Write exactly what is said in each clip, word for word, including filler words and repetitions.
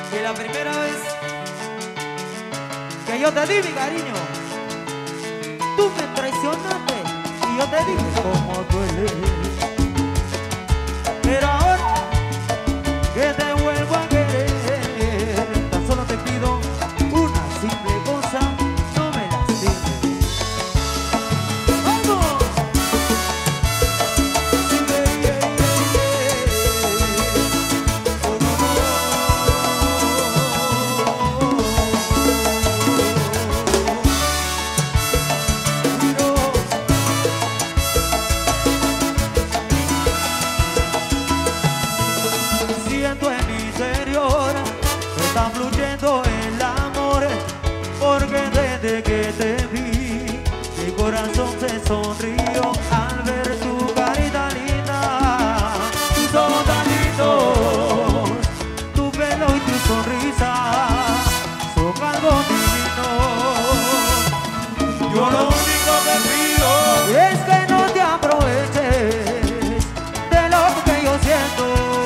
Y la primera vez que yo te di mi cariño, tú me traicionaste y yo te dije cómo duele. Pero ahora que te vuelvo a querer, tan solo te pido una simple cosa, no me lastimes. ¡Vamos! Sí, yeah, yeah, yeah. Oh, no, siento en mi interior que está fluyendo el amor, porque desde que te vi mi corazón se sonrió al ver tu carita linda, tus ojos tan lindos, tu pelo y tu sonrisa son algo divino. Yo lo único que pido es que no te aproveches de lo que yo siento.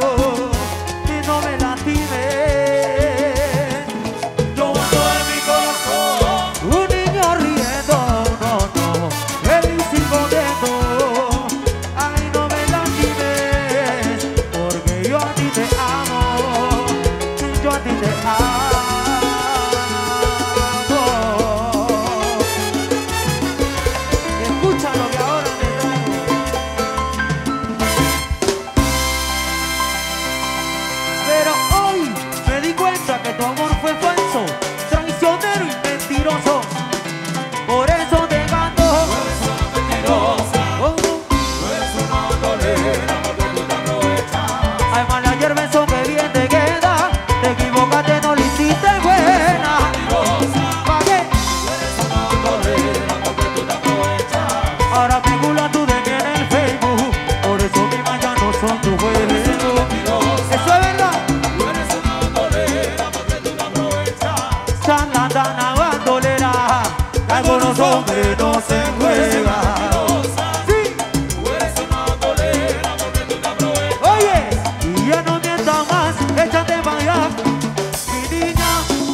Que tu amor fue falso, traicionero y mentiroso. Por eso te canto. Tú eres una mentirosa. Oh. Tú eres una dolera porque tú te aprovechas. Ay, mala hierba, eso que bien te queda. Te equivocaste, no lo hiciste buena. ¿Para qué? Tú eres una dolera porque tú te aprovechas. Ahora especula tú de mí en el Facebook. Por eso mis mañas no son tu juego. Eso es verdad. Charlatana, bandolera, algunos hombres no se juegan. Sí, tú eres una bandolera porque tú te aprovechas. Oye, y ya no mientas más, échate para allá, mi niña.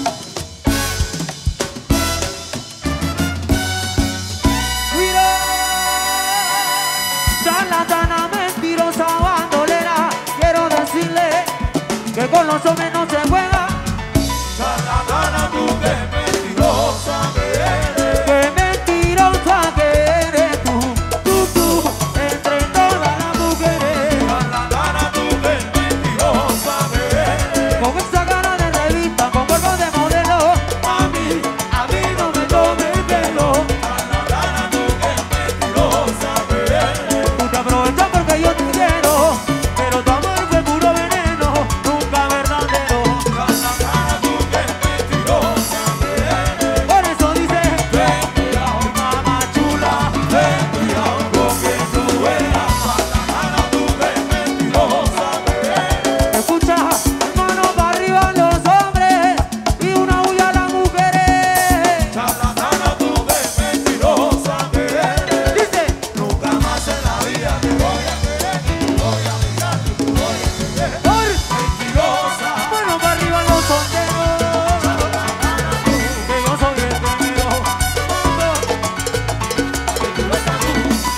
Mira, charlatana, mentirosa, bandolera, quiero decirle que con los hombres no se juega. Charlatana, tú que mentirosa que eres. Que mentirosa que eres tú, tú, tú, entre todas las mujeres. Charlatana, tú que mentirosa que eres. Con esa cara de revista, con cuerpo de modelo, mami, a mí no me tomes pelo. Charlatana, tú que mentirosa que eres. Tú te aprovechas porque yo te quiero, pero tu amor fue puro veneno, nunca verdadero. Charlatana, tú que mentirosa que eres. Por eso dice, ten cuidado, mamá chula, ten cuidado con quien tú juegas. Charlatana, tú que mentirosa que eres. Escucha, hermano, para arriba los hombres y una huya a las mujeres. Charlatana, tú que mentirosa que eres. Dice, nunca más en la vida te voy a querer, te voy a mirar, te voy a querer. Por mentirosa. Bueno, para arriba los solteros, que yo soy el primero. Mentirosa tú.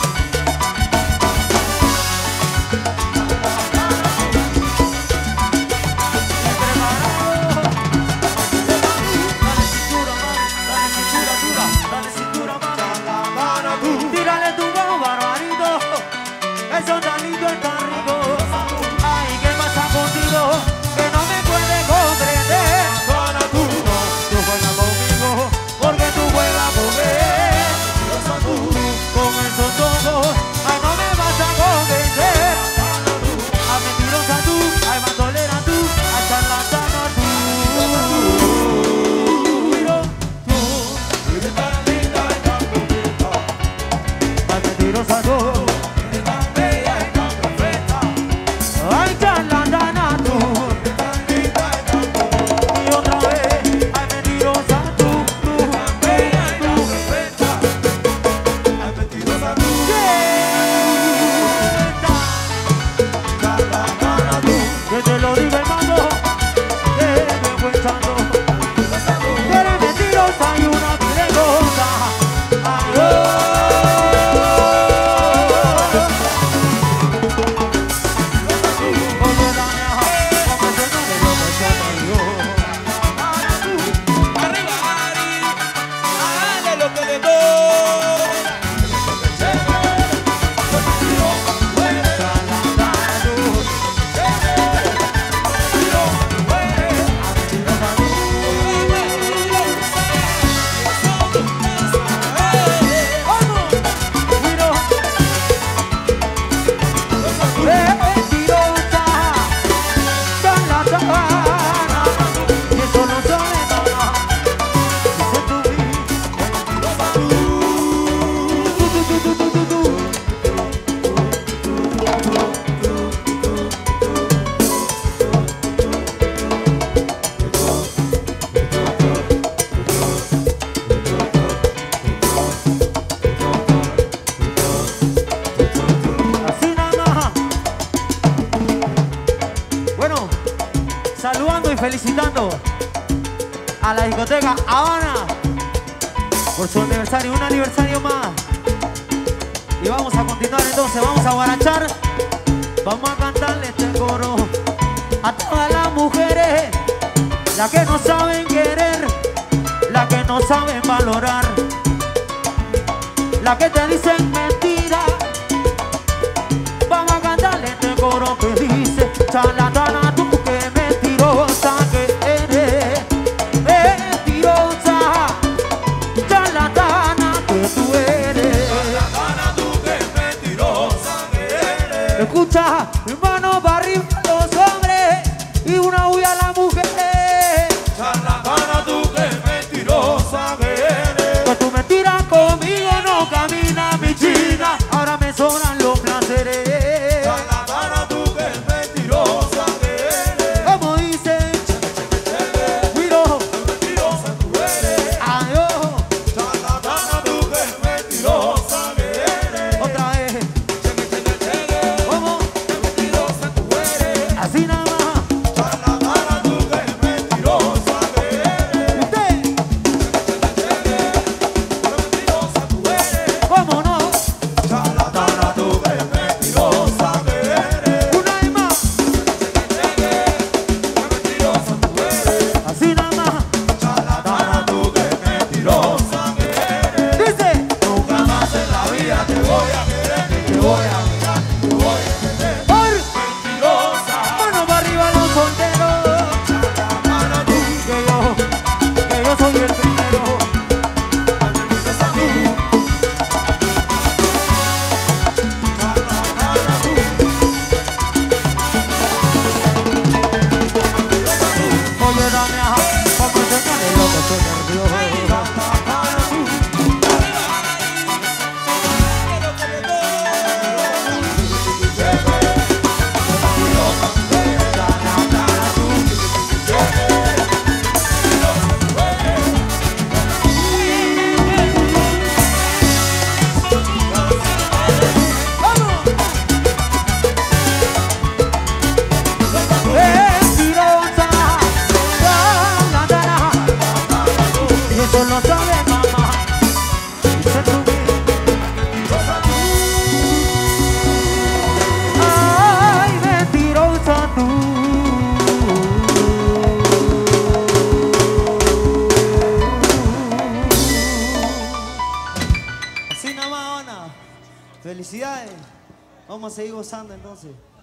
Dale cintura, mami, dale cintura dura, dale cintura, mami. Tírale tu bajo, barbarito. Eso tan lindo y tan rico. Ay, ¿qué pasa contigo? Que no me puedes comprender. Para tú no, tú juegas conmigo, porque tú juegas con él. Mentirosa tú, con esos ojos, ay, no me vas a convencer. A mentirosa tú, ay, bandolera tú, a charlatana tú. Miro, tú, eres tan linda y tan bonita. Ay, mentirosa tú. Ay, charlatana tú, y otra vez, ay, mentirosa tú, tú, bella y tan perfecta. Ay, mentirosa tú, charlatana tú, que te lo digo hermano, que me felicitando a la discoteca Habana por su aniversario, un aniversario más. Y vamos a continuar entonces, vamos a guarachar. Vamos a cantarle este coro a todas las mujeres, las que no saben querer, las que no saben valorar, las que te dicen mentiras. Vamos a cantarle este coro que dice: charlatana, tú que mentirosa que eres, mentirosa, charlatana que tú eres. Charlatana, tú que mentirosa que eres. Escucha, hermano, para arriba los hombres y una huya a la mujer. Charlatana, tú que mentirosa que eres. Que tu mentira conmigo no camina, mi china. Ahora me sobran los placeres. Charlatana, tú que mentirosa que eres. Como dicen, cuido, Mentirosa tú eres. adiós. Charlatana, tú que mentirosa que eres. Otra vez, Cheque, cheque, cheque. como Mentirosa tú eres. así nada más. Charlatana, tú que mentirosa que eres. Usted, Mentirosa tú eres. cómo no, Charlatana, tú que mentirosa que eres. una vez más, Mentirosa tú eres. así nada más. Charlatana, tú que mentirosa que eres. Dice, Nunca más en la vida te voy a querer, ni te voy a mirar, ni te voy a entender. por Mentirosa, mano para arriba los solteros. charlatana, tú Que yo, que yo soy el primero. mentirosa tú. Charlatana, tú. Oye, dame a como enseñarle lo que soy nervioso. Charlatana, tú. Mentirosa, charlatana, y eso lo sabe mamá. Dice tú, ay, mentirosa tú. Así nada más, Habana. Felicidades. Vamos a seguir gozando entonces.